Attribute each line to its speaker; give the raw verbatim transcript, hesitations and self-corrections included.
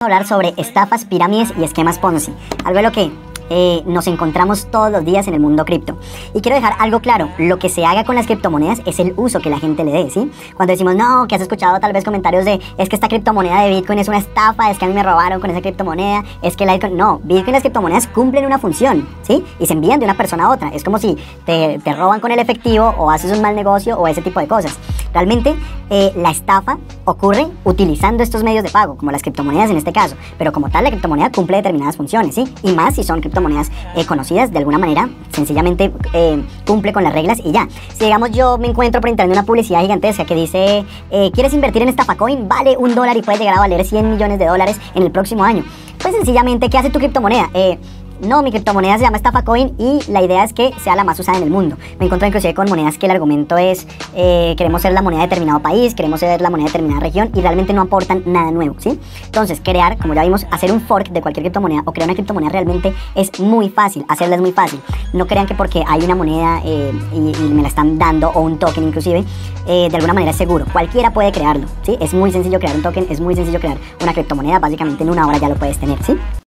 Speaker 1: hablar sobre estafas, pirámides y esquemas Ponzi, algo de lo que eh, nos encontramos todos los días en el mundo cripto. Y quiero dejar algo claro, lo que se haga con las criptomonedas es el uso que la gente le dé, ¿sí? Cuando decimos, no, que has escuchado tal vez comentarios de, es que esta criptomoneda de Bitcoin es una estafa, es que a mí me robaron con esa criptomoneda, es que la Bitcoin... No, Bitcoin y las criptomonedas cumplen una función, ¿sí? Y se envían de una persona a otra. Es como si te, te roban con el efectivo o haces un mal negocio o ese tipo de cosas. Realmente eh, la estafa ocurre utilizando estos medios de pago, como las criptomonedas en este caso, pero como tal la criptomoneda cumple determinadas funciones, ¿sí? Y más si son criptomonedas eh, conocidas, de alguna manera, sencillamente eh, cumple con las reglas y ya. Si digamos yo me encuentro por internet una publicidad gigantesca que dice, eh, ¿quieres invertir en Estafacoin? Vale un dólar y puede llegar a valer cien millones de dólares en el próximo año. Pues sencillamente, ¿qué hace tu criptomoneda? Eh, No, mi criptomoneda se llama Estafacoin y la idea es que sea la más usada en el mundo. Me encuentro inclusive con monedas que el argumento es eh, queremos ser la moneda de determinado país, queremos ser la moneda de determinada región y realmente no aportan nada nuevo, ¿sí? Entonces, crear, como ya vimos, hacer un fork de cualquier criptomoneda o crear una criptomoneda realmente es muy fácil, hacerla es muy fácil. No crean que porque hay una moneda eh, y, y me la están dando, o un token inclusive, eh, de alguna manera es seguro. Cualquiera puede crearlo, ¿sí? Es muy sencillo crear un token, es muy sencillo crear una criptomoneda, básicamente en una hora ya lo puedes tener, ¿sí?